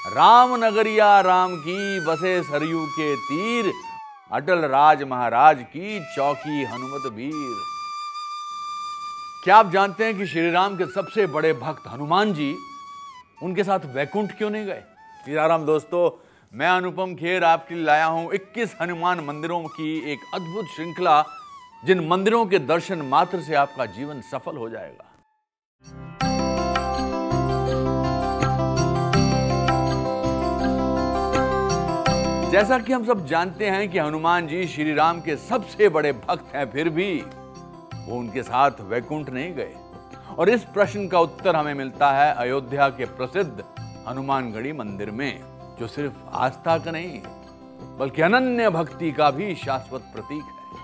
राम नगरिया राम की बसे सरयू के तीर, अटल राज महाराज की चौकी हनुमत वीर। क्या आप जानते हैं कि श्री राम के सबसे बड़े भक्त हनुमान जी उनके साथ वैकुंठ क्यों नहीं गए? सीताराम दोस्तों, मैं अनुपम खेर आपके लिए लाया हूं 21 हनुमान मंदिरों की एक अद्भुत श्रृंखला, जिन मंदिरों के दर्शन मात्र से आपका जीवन सफल हो जाएगा। जैसा कि हम सब जानते हैं कि हनुमान जी श्री राम के सबसे बड़े भक्त हैं, फिर भी वो उनके साथ वैकुंठ नहीं गए। और इस प्रश्न का उत्तर हमें मिलता है अयोध्या के प्रसिद्ध हनुमानगढ़ी मंदिर में, जो सिर्फ आस्था का नहीं बल्कि अनन्य भक्ति का भी शाश्वत प्रतीक है।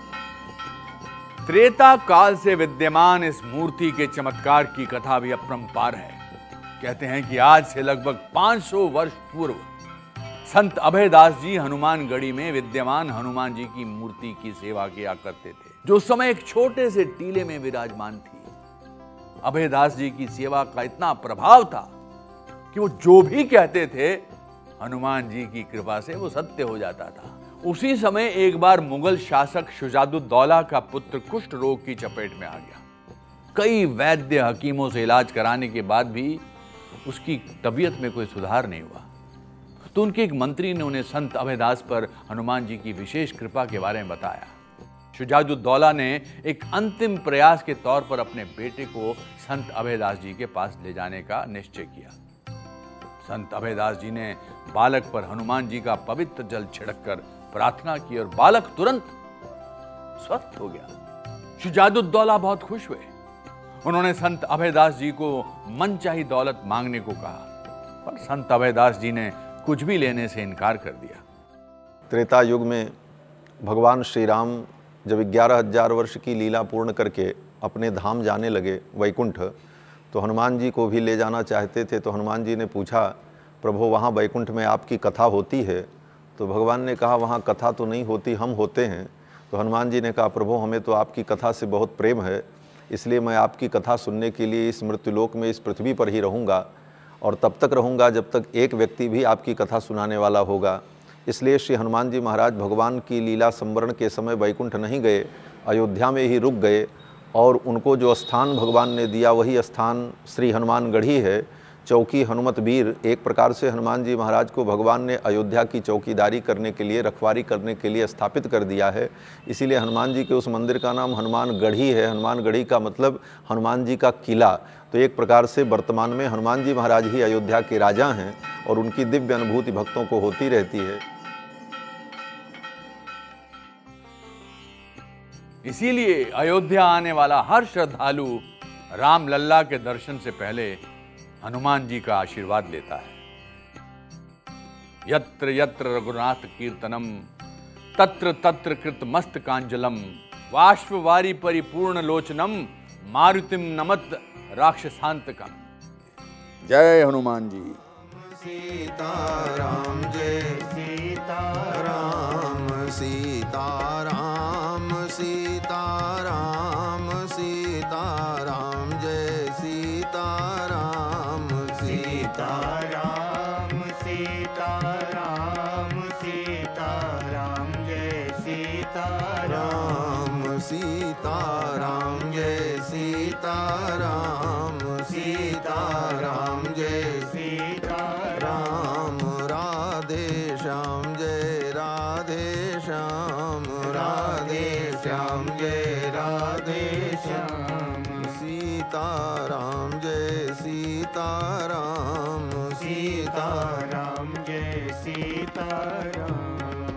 त्रेता काल से विद्यमान इस मूर्ति के चमत्कार की कथा भी अपरंपार है। कहते हैं कि आज से लगभग 500 वर्ष पूर्व संत अभयदास जी हनुमानगढ़ी में विद्यमान हनुमान जी की मूर्ति की सेवा किया करते थे, जो उस समय एक छोटे से टीले में विराजमान थी। अभयदास जी की सेवा का इतना प्रभाव था कि वो जो भी कहते थे हनुमान जी की कृपा से वो सत्य हो जाता था। उसी समय एक बार मुगल शासक शुजाउद्दौला का पुत्र कुष्ठ रोग की चपेट में आ गया। कई वैद्य हकीमों से इलाज कराने के बाद भी उसकी तबीयत में कोई सुधार नहीं हुआ। तो उनके एक मंत्री ने उन्हें संत अभयदास पर हनुमान जी की विशेष कृपा के बारे में बताया। शुजाउद्दौला ने एक अंतिम प्रयास के तौर पर अपने बेटे को संत अभयदास जी के पास ले जाने का निश्चय किया। संत अभयदास जी ने बालक पर हनुमान जी का पवित्र जल छिड़ककर प्रार्थना की और बालक तुरंत स्वस्थ हो गया। शुजाउद्दौला बहुत खुश हुए। उन्होंने संत अभयदास जी को मनचाही दौलत मांगने को कहा, पर संत अभयदास जी ने कुछ भी लेने से इनकार कर दिया। त्रेता युग में भगवान श्री राम जब 11,000 वर्ष की लीला पूर्ण करके अपने धाम जाने लगे वैकुंठ, तो हनुमान जी को भी ले जाना चाहते थे। तो हनुमान जी ने पूछा, प्रभु वहाँ वैकुंठ में आपकी कथा होती है? तो भगवान ने कहा, वहाँ कथा तो नहीं होती, हम होते हैं। तो हनुमान जी ने कहा, प्रभु हमें तो आपकी कथा से बहुत प्रेम है, इसलिए मैं आपकी कथा सुनने के लिए इस मृत्युलोक में, इस पृथ्वी पर ही रहूँगा, और तब तक रहूँगा जब तक एक व्यक्ति भी आपकी कथा सुनाने वाला होगा। इसलिए श्री हनुमान जी महाराज भगवान की लीला संवरण के समय वैकुंठ नहीं गए, अयोध्या में ही रुक गए, और उनको जो स्थान भगवान ने दिया वही स्थान श्री हनुमानगढ़ी है, चौकी हनुमत वीर। एक प्रकार से हनुमान जी महाराज को भगवान ने अयोध्या की चौकीदारी करने के लिए, रखवारी करने के लिए स्थापित कर दिया है। इसीलिए हनुमान जी के उस मंदिर का नाम हनुमानगढ़ी है। हनुमानगढ़ी का मतलब हनुमान जी का किला। तो एक प्रकार से वर्तमान में हनुमान जी महाराज ही अयोध्या के राजा हैं, और उनकी दिव्य अनुभूति भक्तों को होती रहती है। इसीलिए अयोध्या आने वाला हर श्रद्धालु राम लल्ला के दर्शन से पहले हनुमान जी का आशीर्वाद लेता है। यत्र यत्र रघुनाथ कीर्तनम तत्र तत्र कृत मस्तकांजलम वाष्पवारी परिपूर्ण लोचनम मारुतिम नमत राक्षसांतकम। जय हनुमान जी। सीताराम जय सीताराम, सीताराम सीताराम, सीताराम जय सीताराम, सीताराम सीताराम, सीताराम जय सीताराम, सीताराम जय सीताराम, सीताराम जय सीताराम, राधे श्याम जय राधे श्याम, राधे श्याम जय राधे श्याम, सीताराम जय सीताराम, सीताराम जय सीताराम।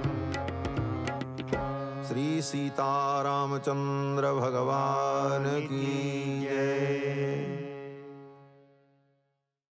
श्री सीतारामचंद्र भगवान की जय।